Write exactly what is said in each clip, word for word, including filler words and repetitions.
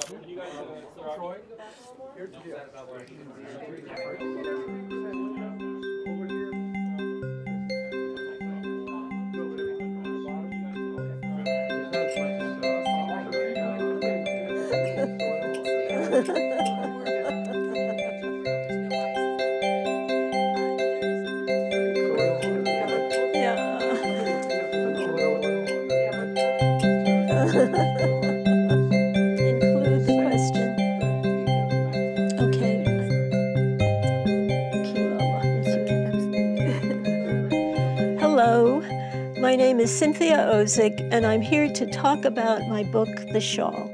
Include the question. Okay. Hello, my name is Cynthia Ozick, and I'm here to talk about my book, The Shawl.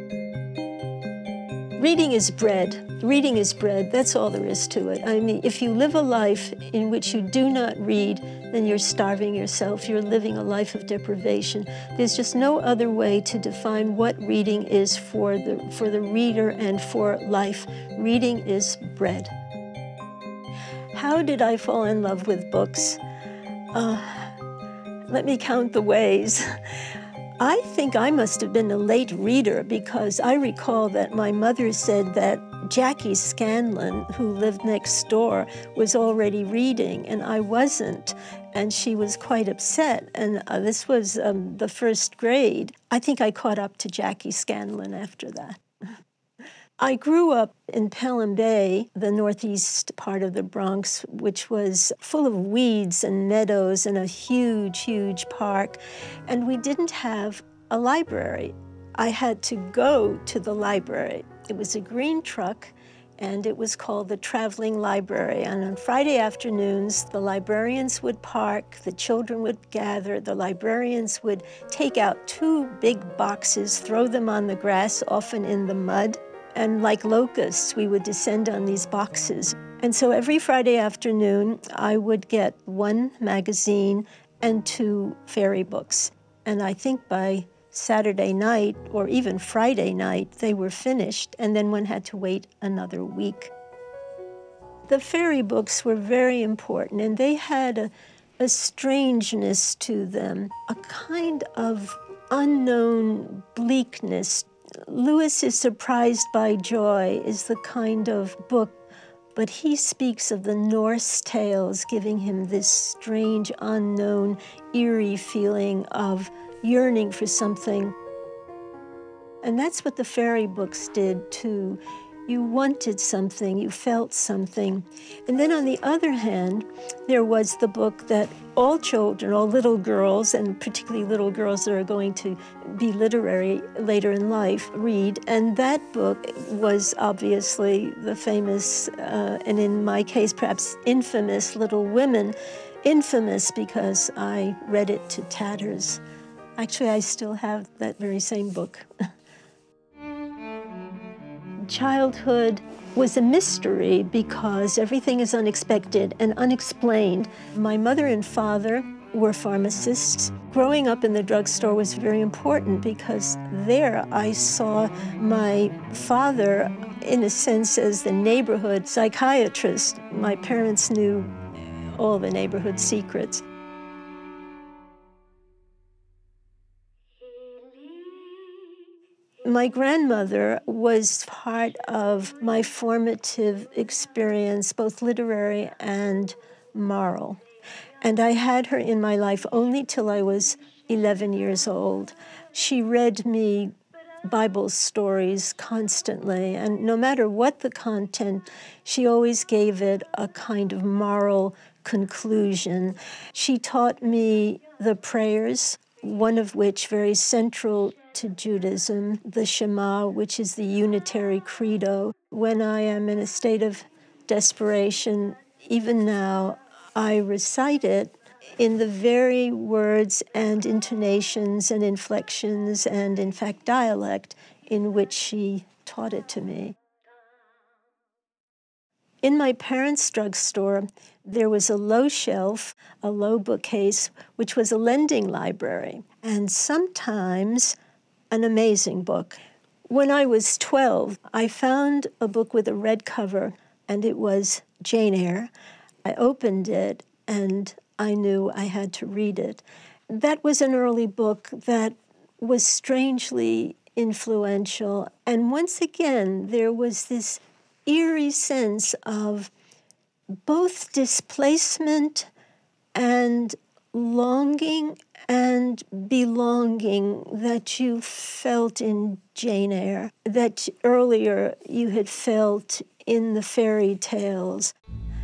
Reading is bread. Reading is bread. That's all there is to it. I mean, if you live a life in which you do not read, then you're starving yourself. You're living a life of deprivation. There's just no other way to define what reading is for the, for the reader and for life. Reading is bread. How did I fall in love with books? Uh, let me count the ways. I think I must have been a late reader because I recall that my mother said that Jackie Scanlon, who lived next door, was already reading and I wasn't. And she was quite upset. And uh, this was um, the first grade. I think I caught up to Jackie Scanlon after that. I grew up in Pelham Bay, the northeast part of the Bronx, which was full of weeds and meadows and a huge, huge park. And we didn't have a library. I had to go to the library. It was a green truck, and it was called the Traveling Library. And on Friday afternoons, the librarians would park, the children would gather, the librarians would take out two big boxes, throw them on the grass, often in the mud. And like locusts, we would descend on these boxes. And so every Friday afternoon, I would get one magazine and two fairy books. And I think by Saturday night, or even Friday night, they were finished, and then one had to wait another week. The fairy books were very important, and they had a, a strangeness to them, a kind of unknown bleakness. Lewis is Surprised by Joy is the kind of book, but he speaks of the Norse tales, giving him this strange, unknown, eerie feeling of yearning for something. And that's what the fairy books did too. You wanted something, you felt something. And then on the other hand, there was the book that all children, all little girls, and particularly little girls that are going to be literary later in life, read. And that book was obviously the famous, uh, and in my case, perhaps infamous, Little Women. Infamous because I read it to tatters. Actually, I still have that very same book. Childhood was a mystery because everything is unexpected and unexplained. My mother and father were pharmacists. Growing up in the drugstore was very important because there I saw my father, in a sense, as the neighborhood psychiatrist. My parents knew all the neighborhood secrets. My grandmother was part of my formative experience, both literary and moral. And I had her in my life only till I was eleven years old. She read me Bible stories constantly, and no matter what the content, she always gave it a kind of moral conclusion. She taught me the prayers, one of which very central to Judaism, the Shema, which is the unitary credo. When I am in a state of desperation, even now, I recite it in the very words and intonations and inflections and, in fact, dialect in which she taught it to me. In my parents' drugstore, there was a low shelf, a low bookcase, which was a lending library, and sometimes an amazing book. When I was twelve, I found a book with a red cover, and it was Jane Eyre. I opened it, and I knew I had to read it. That was an early book that was strangely influential. And once again, there was this eerie sense of both displacement and longing and belonging that you felt in Jane Eyre, that earlier you had felt in the fairy tales.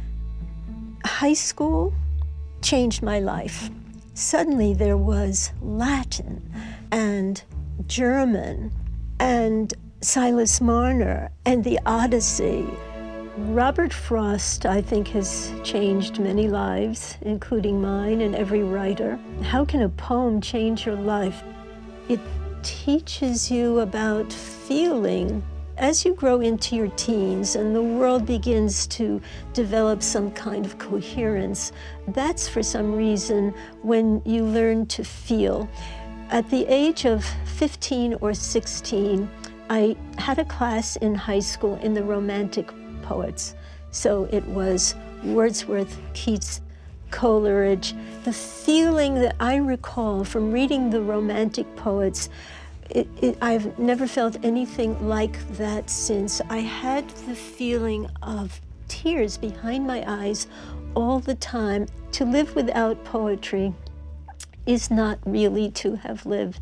High school changed my life. Suddenly there was Latin and German and Silas Marner and the Odyssey. Robert Frost, I think, has changed many lives, including mine and every writer. How can a poem change your life? It teaches you about feeling. As you grow into your teens and the world begins to develop some kind of coherence, that's for some reason when you learn to feel. At the age of fifteen or sixteen, I had a class in high school in the Romantic poets. So it was Wordsworth, Keats, Coleridge. The feeling that I recall from reading the Romantic poets, it, it, I've never felt anything like that since. I had the feeling of tears behind my eyes all the time. To live without poetry is not really to have lived.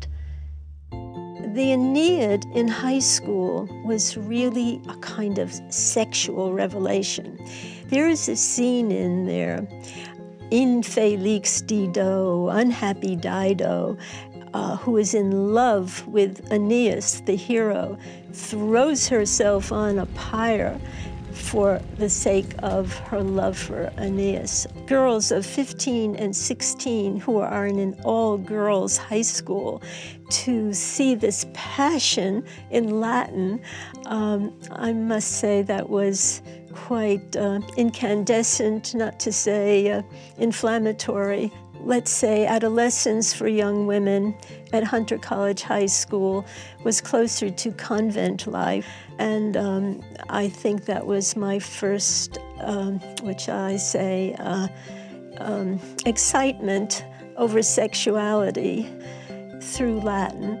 The Aeneid in high school was really a kind of sexual revelation. There is a scene in there, Infelix Dido, unhappy Dido, uh, who is in love with Aeneas, the hero, throws herself on a pyre for the sake of her love for Aeneas. Girls of fifteen and sixteen who are in an all-girls high school, to see this passion in Latin, um, I must say that was quite uh, incandescent, not to say uh, inflammatory. Let's say adolescence for young women at Hunter College High School was closer to convent life. And um, I think that was my first, um, which I say, uh, um, excitement over sexuality through Latin.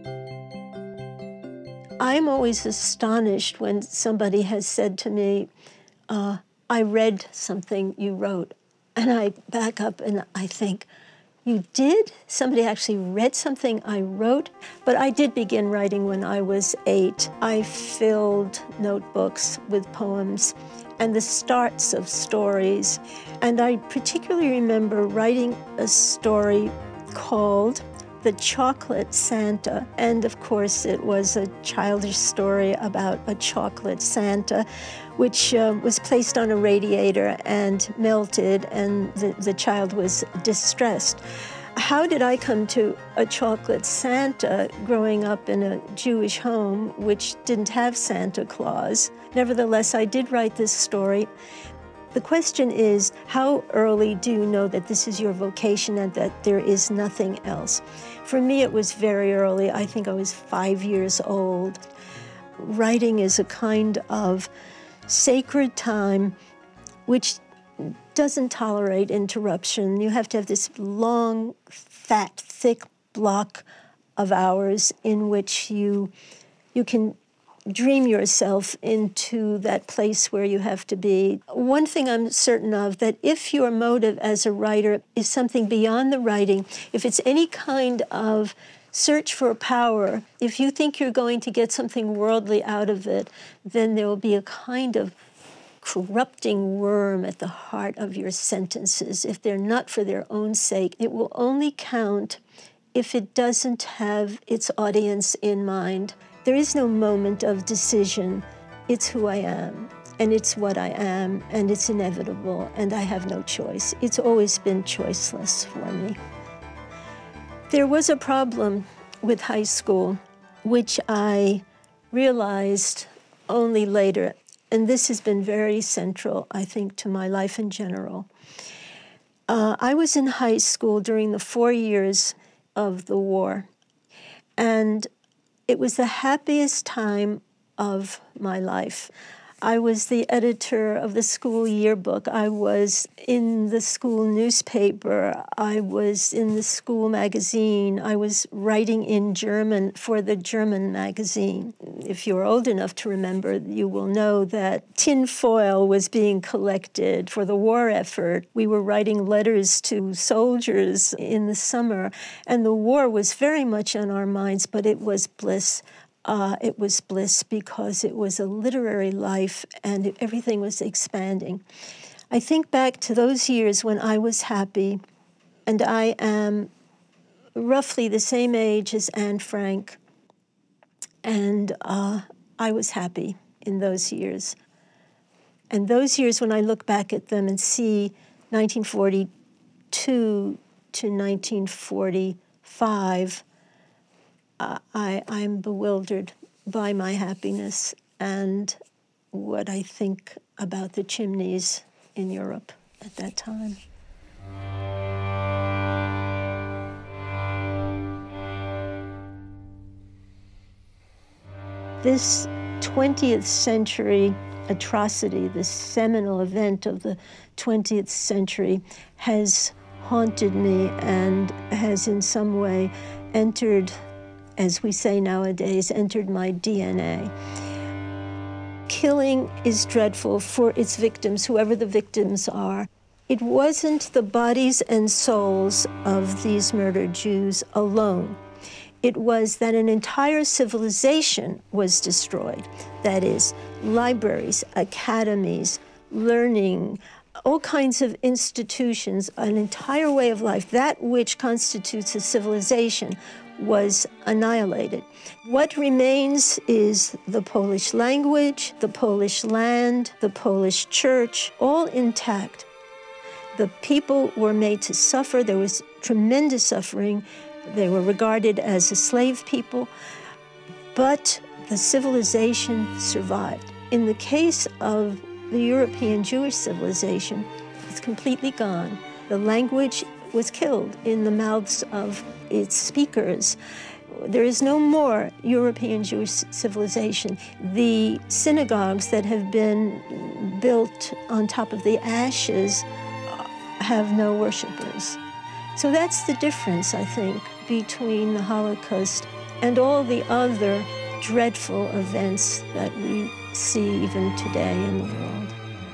I'm always astonished when somebody has said to me, uh, I read something you wrote. And I back up and I think, you did? Somebody actually read something I wrote? But I did begin writing when I was eight. I filled notebooks with poems and the starts of stories. And I particularly remember writing a story called The Chocolate Santa. And of course, it was a childish story about a chocolate Santa, which uh, was placed on a radiator and melted, and the, the child was distressed. How did I come to a chocolate Santa growing up in a Jewish home which didn't have Santa Claus? Nevertheless, I did write this story. The question is, how early do you know that this is your vocation and that there is nothing else? For me, it was very early. I think I was five years old. Writing is a kind of sacred time which doesn't tolerate interruption. You have to have this long, fat, thick block of hours in which you, you can dream yourself into that place where you have to be. One thing I'm certain of, that if your motive as a writer is something beyond the writing, if it's any kind of search for power, if you think you're going to get something worldly out of it, then there will be a kind of corrupting worm at the heart of your sentences. If they're not for their own sake, it will only count if it doesn't have its audience in mind. There is no moment of decision. It's who I am, and it's what I am, and it's inevitable, and I have no choice. It's always been choiceless for me. There was a problem with high school, which I realized only later, and this has been very central, I think, to my life in general. Uh, I was in high school during the four years of the war, and it was the happiest time of my life. I was the editor of the school yearbook. I was in the school newspaper. I was in the school magazine. I was writing in German for the German magazine. If you're old enough to remember, you will know that tin foil was being collected for the war effort. We were writing letters to soldiers in the summer, and the war was very much on our minds, but it was bliss. Uh, it was bliss because it was a literary life and everything was expanding. I think back to those years when I was happy, and I am roughly the same age as Anne Frank, and uh, I was happy in those years. And those years when I look back at them and see nineteen forty-two to nineteen forty-five, Uh, I, I'm bewildered by my happiness and what I think about the chimneys in Europe at that time. This twentieth century atrocity, this seminal event of the twentieth century, has haunted me and has in some way entered, as we say nowadays, entered my D N A. Killing is dreadful for its victims, whoever the victims are. It wasn't the bodies and souls of these murdered Jews alone. It was that an entire civilization was destroyed. That is, libraries, academies, learning, all kinds of institutions, an entire way of life, that which constitutes a civilization, was annihilated. What remains is the Polish language, the Polish land, the Polish church, all intact. The people were made to suffer. There was tremendous suffering. They were regarded as a slave people, but the civilization survived. In the case of the European Jewish civilization, it's completely gone. The language was killed in the mouths of its speakers. There is no more European Jewish civilization. The synagogues that have been built on top of the ashes have no worshipers. So that's the difference, I think, between the Holocaust and all the other dreadful events that we see even today in the world.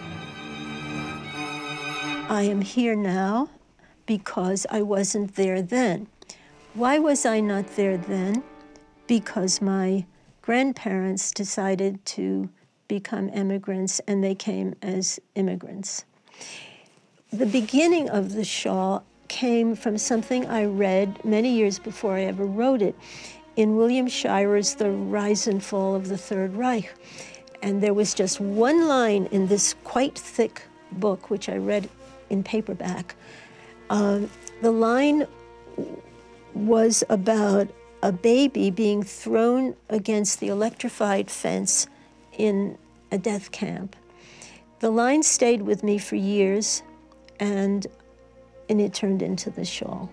I am here now because I wasn't there then. Why was I not there then? Because my grandparents decided to become immigrants, and they came as immigrants. The beginning of the shawl came from something I read many years before I ever wrote it in William Shirer's The Rise and Fall of the Third Reich. And there was just one line in this quite thick book, which I read in paperback. Uh, the line was about a baby being thrown against the electrified fence in a death camp. The line stayed with me for years, and, and it turned into The Shawl.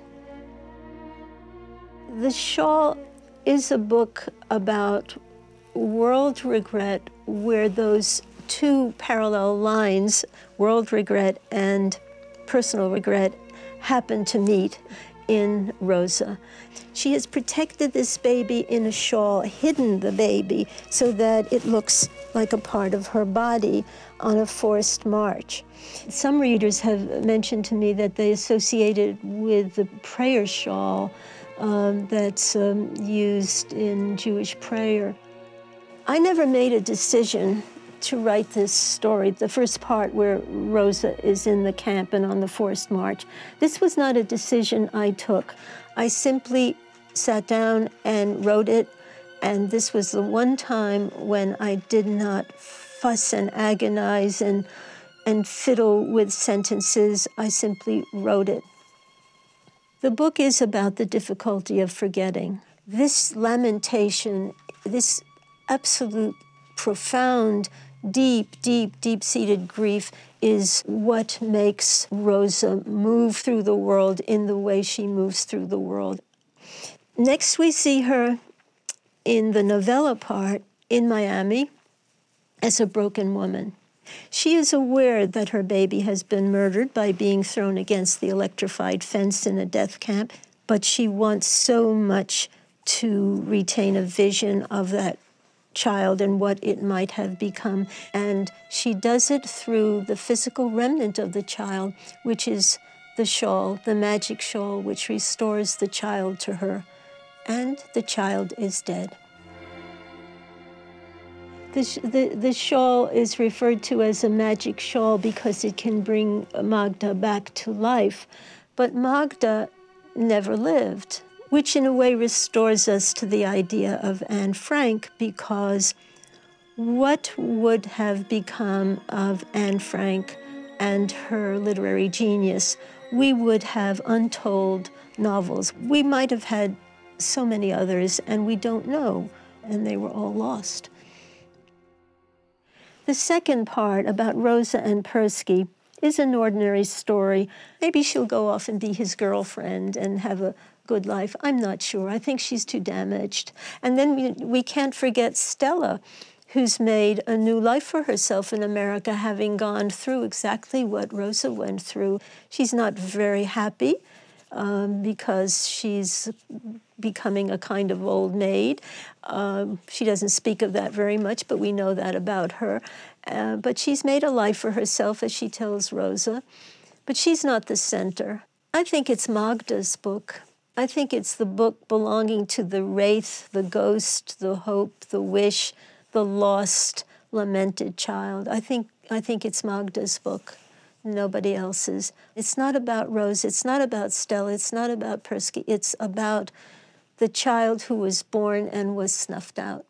The Shawl is a book about world regret, where those two parallel lines, world regret and personal regret, happen to meet in Rosa. She has protected this baby in a shawl, hidden the baby so that it looks like a part of her body on a forced march. Some readers have mentioned to me that they associate it with the prayer shawl um, that's um, used in Jewish prayer. I never made a decision to write this story, the first part where Rosa is in the camp and on the forced march. This was not a decision I took. I simply sat down and wrote it, and this was the one time when I did not fuss and agonize and, and fiddle with sentences. I simply wrote it. The book is about the difficulty of forgetting. This lamentation, this absolute, profound, deep, deep, deep-seated grief is what makes Rosa move through the world in the way she moves through the world. Next, we see her in the novella part in Miami, as a broken woman. She is aware that her baby has been murdered by being thrown against the electrified fence in a death camp, but she wants so much to retain a vision of that child and what it might have become. And she does it through the physical remnant of the child, which is the shawl, the magic shawl, which restores the child to her. And the child is dead. The, sh the, the shawl is referred to as a magic shawl because it can bring Magda back to life. But Magda never lived, which in a way restores us to the idea of Anne Frank, because what would have become of Anne Frank and her literary genius? We would have untold novels. We might have had so many others, and we don't know, and they were all lost. The second part about Rosa and Persky is an ordinary story. Maybe she'll go off and be his girlfriend and have a good life. I'm not sure. I think she's too damaged. And then we, we can't forget Stella, who's made a new life for herself in America, having gone through exactly what Rosa went through. She's not very happy um, because she's becoming a kind of old maid. Um, she doesn't speak of that very much, but we know that about her. Uh, but she's made a life for herself, as she tells Rosa. But she's not the center. I think it's Magda's book. I think it's the book belonging to the wraith, the ghost, the hope, the wish, the lost, lamented child. I think, I think it's Magda's book, nobody else's. It's not about Rose, it's not about Stella, it's not about Persky, it's about the child who was born and was snuffed out.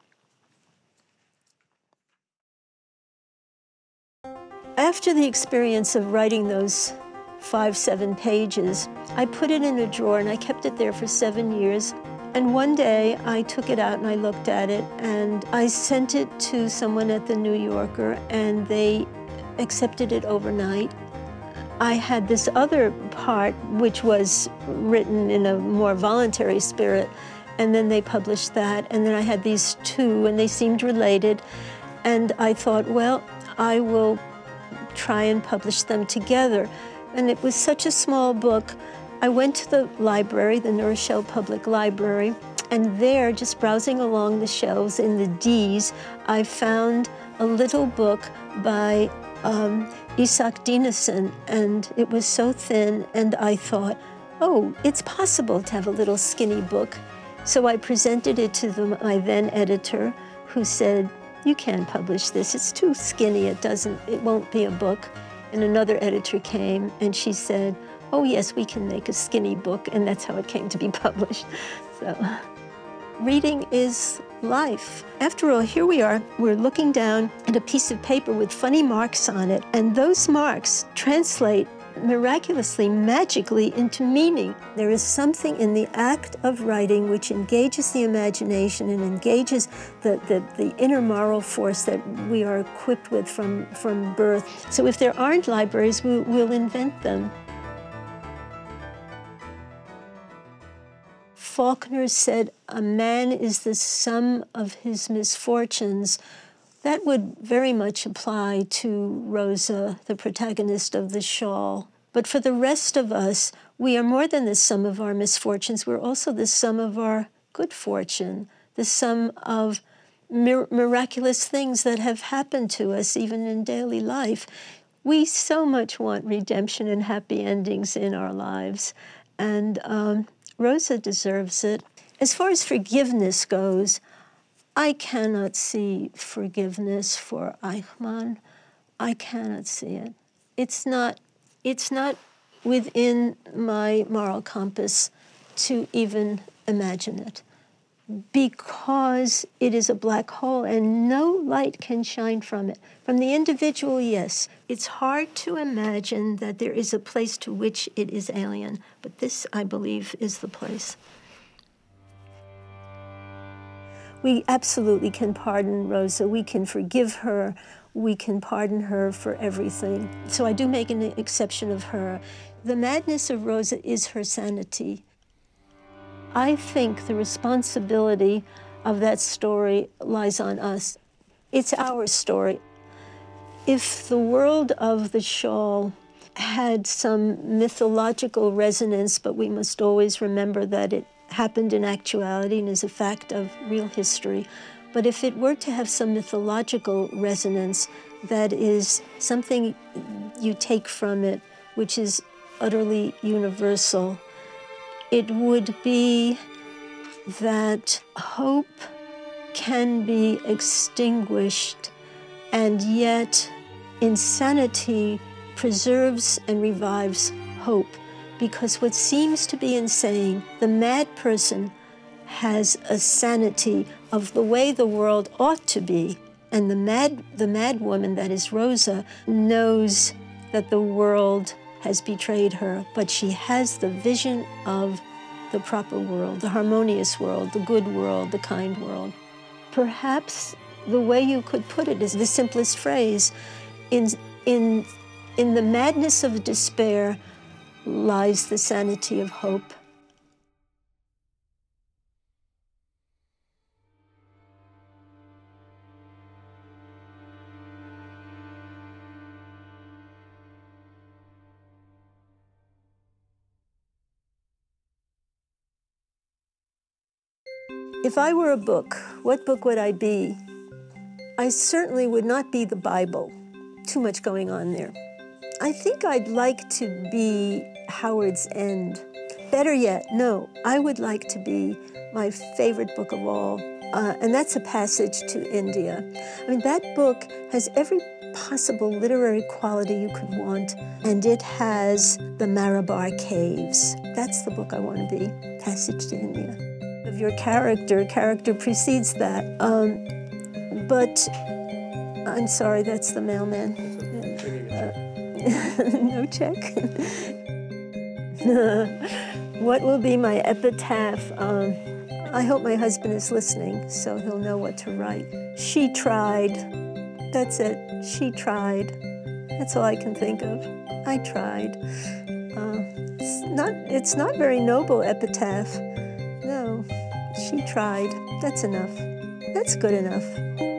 After the experience of writing those five, seven pages, I put it in a drawer and I kept it there for seven years. And one day I took it out and I looked at it and I sent it to someone at the New Yorker and they accepted it overnight. I had this other part which was written in a more voluntary spirit, and then they published that, and then I had these two and they seemed related, and I thought, well, I will try and publish them together. And it was such a small book. I went to the library, the New Rochelle Public Library, and there, just browsing along the shelves in the D's, I found a little book by um, Isak Dinesen, and it was so thin, and I thought, oh, it's possible to have a little skinny book. So I presented it to the, my then editor, who said, you can't publish this, it's too skinny, it doesn't, it won't be a book. And another editor came and she said, oh yes, we can make a skinny book, and that's how it came to be published. So, reading is life. After all, here we are, we're looking down at a piece of paper with funny marks on it, and those marks translate miraculously, magically into meaning. There is something in the act of writing which engages the imagination and engages the, the, the inner moral force that we are equipped with from, from birth. So if there aren't libraries, we, we'll invent them. Faulkner said, a man is the sum of his misfortunes. That would very much apply to Rosa, the protagonist of The Shawl. But for the rest of us, we are more than the sum of our misfortunes. We're also the sum of our good fortune, the sum of mir miraculous things that have happened to us, even in daily life. We so much want redemption and happy endings in our lives. And um, Rosa deserves it. As far as forgiveness goes, I cannot see forgiveness for Eichmann. I cannot see it. It's not, it's not within my moral compass to even imagine it, because it is a black hole and no light can shine from it. From the individual, yes. It's hard to imagine that there is a place to which it is alien, but this, I believe, is the place. We absolutely can pardon Rosa. We can forgive her. We can pardon her for everything. So I do make an exception of her. The madness of Rosa is her sanity. I think the responsibility of that story lies on us. It's our story. If the world of the shawl had some mythological resonance, but we must always remember that it happened in actuality and is a fact of real history. But if it were to have some mythological resonance that is something you take from it, which is utterly universal, it would be that hope can be extinguished, and yet insanity preserves and revives hope. Because what seems to be insane, the mad person has a sanity of the way the world ought to be. And the mad, the mad woman, that is Rosa, knows that the world has betrayed her, but she has the vision of the proper world, the harmonious world, the good world, the kind world. Perhaps the way you could put it is the simplest phrase: in, in, in the madness of despair lies the sanity of hope. If I were a book, what book would I be? I certainly would not be the Bible. Too much going on there. I think I'd like to be Howard's End. Better yet, no, I would like to be my favorite book of all, uh, and that's A Passage to India. I mean, that book has every possible literary quality you could want, and it has the Marabar Caves. That's the book I want to be, Passage to India. Of your character, character precedes that. Um, but, I'm sorry, that's the mailman. Uh, no check. What will be my epitaph? Um, I hope my husband is listening, so he'll know what to write. She tried. That's it. She tried. That's all I can think of. I tried. Uh, it's not. It's not very noble epitaph. No. She tried. That's enough. That's good enough.